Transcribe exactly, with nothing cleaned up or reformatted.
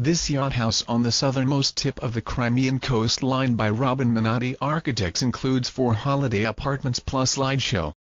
This yacht house on the southernmost tip of the Crimean coastline by Robin Monotti Architects includes four holiday apartments plus slideshow,